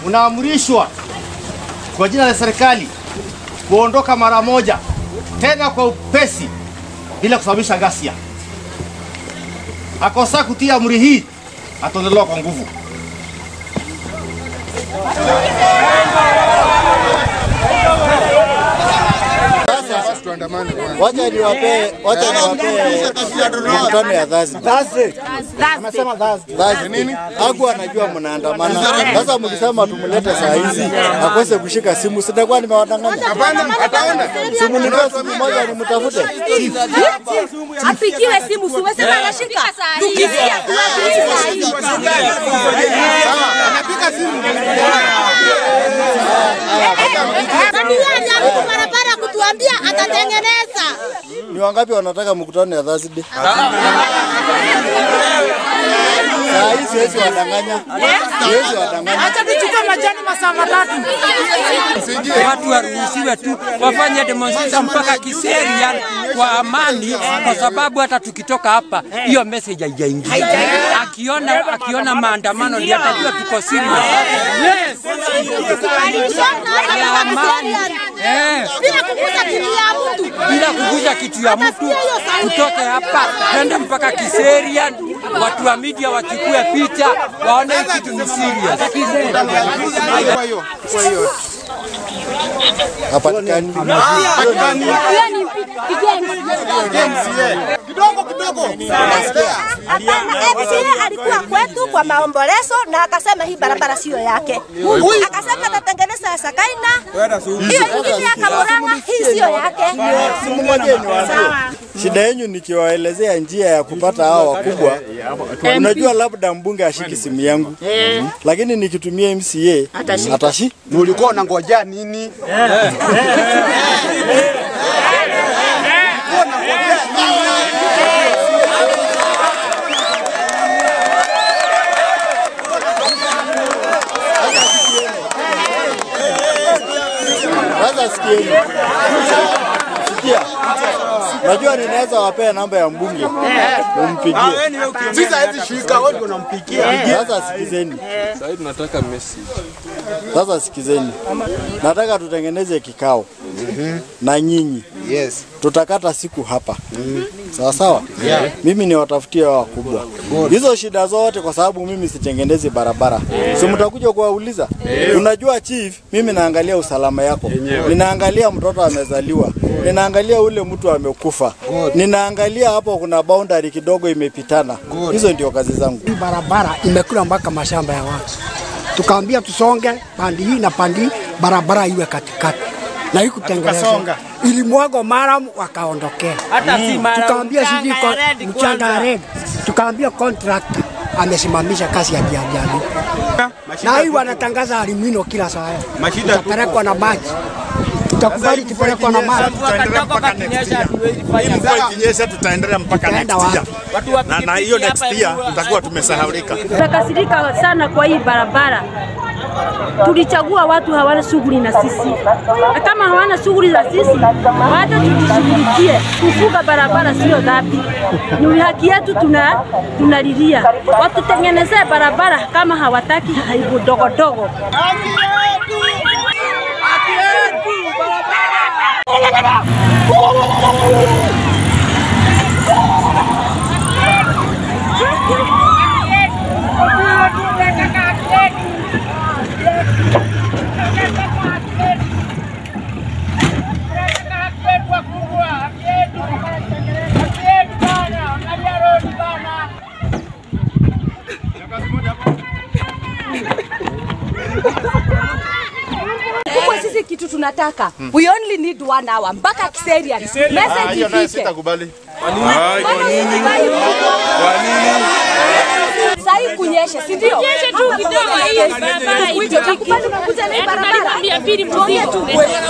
unaamrishwa kwa jina la serikali kuondoka mara moja, tena kwa upesi, bila kusababisha ghasia. Akosa kutii amri hii ataondolewa kwa nguvu. Wacha niwape mkutano ya Thursday. Amesema Thursday. Nini? Haku anajua mnaandamana. Sasa mkisema tumlete saa hizi akose kushika simu, sitakuwa nimewadanganya. Hapana, ataona. Simu ni simu moja nimtafute. Apigiwe simu, siwesema anashika. Tukisikia tuwapigie saa hizi. Anapiga simu. Nani anajaribu barabara kutuambia atatengeneza? Ni wangapi wanataka mkutano ya Thursday? Siwezi wadanganya. Siwezi wadanganya. Acha tuchukue majani masaa matatu. Watu waruhusiwe tu wafanye demonstration mpaka Kiserian kwa amani, kwa sababu hata tukitoka hapa hiyo message haijaingia. Akiona maandamano ndio atajua tuko serious. Yes. Bila kuguza kitu ya mtu. Bila kuguza kitu ya mtu, tutoke hapa twende mpaka Kiserian, watu wa media wachukue picha waone kitu ni serious. Hapatikani. Kidogo. MCA alikuwa kwetu kwa maombolezo na akasema hii barabara sio yake. Akasema atatengeneza Sakaina. Hiyo nyingine ya Kamurang'a hii sio yake. Simu moja niwaambie. Shida yenu nikiwaelezea njia ya kupata hao wakubwa. Unajua labda mbunge ashiki simu yangu. Lakini nikitumia MCA atashi. Ulikuwa unangoja nini? Sikia. Najua ninaweza wapea namba ya mbunge. Umpigie. Sisi hizi shika wewe ndio unampigia. Sasa sikizeni. Sasa tunataka message. Sasa sikizeni. Nataka tutengeneze kikao. Na nyinyi. Yes. Tutakata siku hapa. Sawa sawa? Mimi ni watafutia wakubwa. Hizo shida zote kwa sababu mimi sitengenezi barabara. Si mtakuja kuwauliza. Unajua chief, mimi naangalia usalama yako. Ninaangalia mtoto amezaliwa. Ninaangalia ule mtu amekufa. Ninaangalia hapo kuna boundary kidogo imepitana. Hizo ndio kazi zangu. Hii barabara imekula mpaka mashamba ya watu. Tukaambia tusonge pandi hii na pandi barabara iwe katikati. Na hii kutengenezwa. Ilimwago maramu wakaondokea. Tukaambia siji mchanga red. Tukaambia contractor amesimamisha kazi ya biashara. Na hii wanatangaza alimino kila saa. Tutapelekwa na maji. Tutakubali tupelekwa na maji. Tutaendelea mpaka next year. Hii mvua ikinyesha tutaendelea mpaka next year. Na hiyo next year tutakuwa tumesahaulika. Tutakasirika sana kwa hii barabara. Tulichagua watu hawana shughuli na sisi. Na kama hawana shughuli za sisi, hata tujishughulikie. Kufunga barabara sio dhambi. Ni haki yetu tunalilia. Watutengenezee barabara kama hawataki haibu dogo dogo. Sisi kitu tunataka. We only need 1 hour mpaka Kiserian. Message ifike. Sitakubali. Kwa nini? Sai kunyesha, si ndio? Kunyesha tu kidogo hii barabara itakubali unakuja na barabara. Mbili mmoja tu.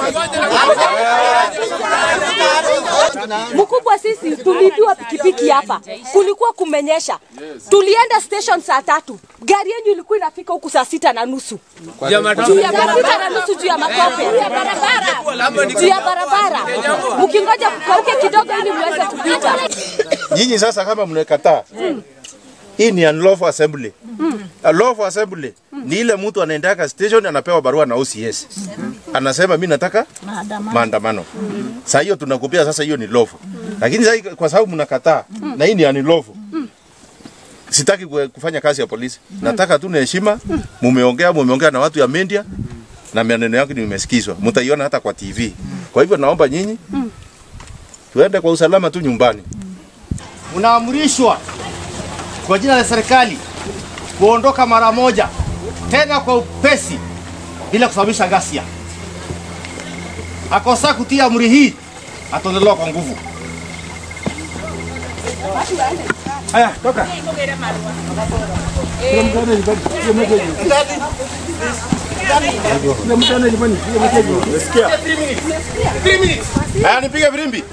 Mkubwa sisi tulipiwa pikipiki hapa. Kulikuwa kumenyesha. Tulienda station saa 3. Gari yenu ilikuwa inafika huku saa 6:30. Juu ya barabara nusu juu ya matope. Juu ya barabara. Mkingoja kukauke kidogo ili muweze kupita. Nyinyi sasa kama mnakataa. Hii ni unlawful assembly. Lawful assembly ni ile mtu anaendaka station anapewa barua na OCS. Anasema mimi nataka maandamano. Sasa hiyo tunakupia, sasa hiyo ni lawful. Lakini sasa kwa sababu mnakataa na hii ni unlawful. Sitaki kufanya kazi ya polisi. Nataka tu na heshima. Mumeongea na watu ya media na maneno yako nimesikizwa. Mtaiona hata kwa TV. Kwa hivyo naomba nyinyi tuende kwa usalama tu nyumbani. Unaamrishwa kwa jina la serikali kuondoka mara moja, tena kwa upesi, bila kusababisha ghasia. Akosa kutii amri hii ataondolewa kwa nguvu. Haya, toka. Haya, nipige firimbi.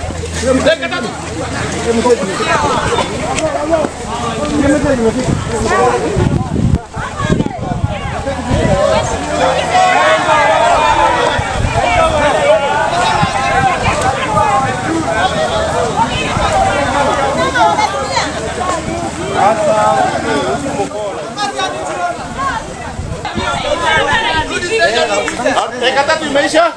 Dakika 3 imeisha.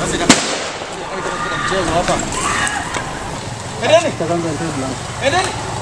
Endeni.